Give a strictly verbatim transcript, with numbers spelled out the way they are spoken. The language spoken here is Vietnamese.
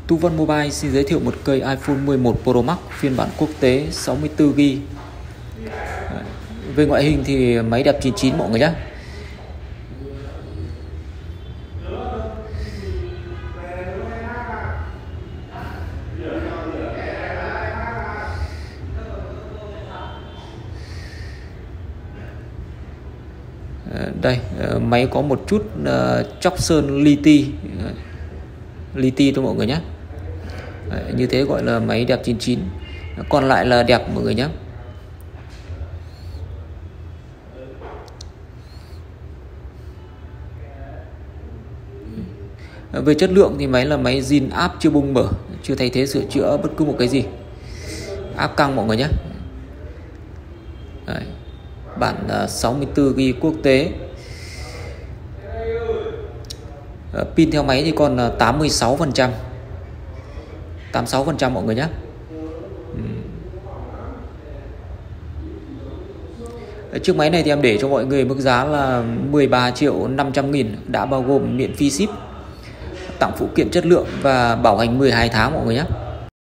Tu Văn Mobile xin giới thiệu một cây iPhone mười một Pro Max phiên bản quốc tế sáu mươi tư gi ga. Về ngoại hình thì máy đẹp chín chín mọi người nhé. Đây, máy có một chút uh, chóc sơn li ti li ti thôi mọi người nhé. Đấy, như thế gọi là máy đẹp chín chín, còn lại là đẹp mọi người nhé. Về chất lượng thì máy là máy zin áp chưa bung mở, chưa thay thế sửa chữa bất cứ một cái gì, áp căng mọi người nhé. Đấy, bản uh, sáu mươi tư gi ga quốc tế. uh, Pin theo máy thì còn uh, tám mươi sáu phần trăm tám mươi sáu phần trăm mọi người nhé. uhm. Chiếc máy này thì em để cho mọi người mức giá là mười ba triệu năm trăm nghìn, đã bao gồm miễn phí ship, tặng phụ kiện chất lượng và bảo hành mười hai tháng mọi người nhé.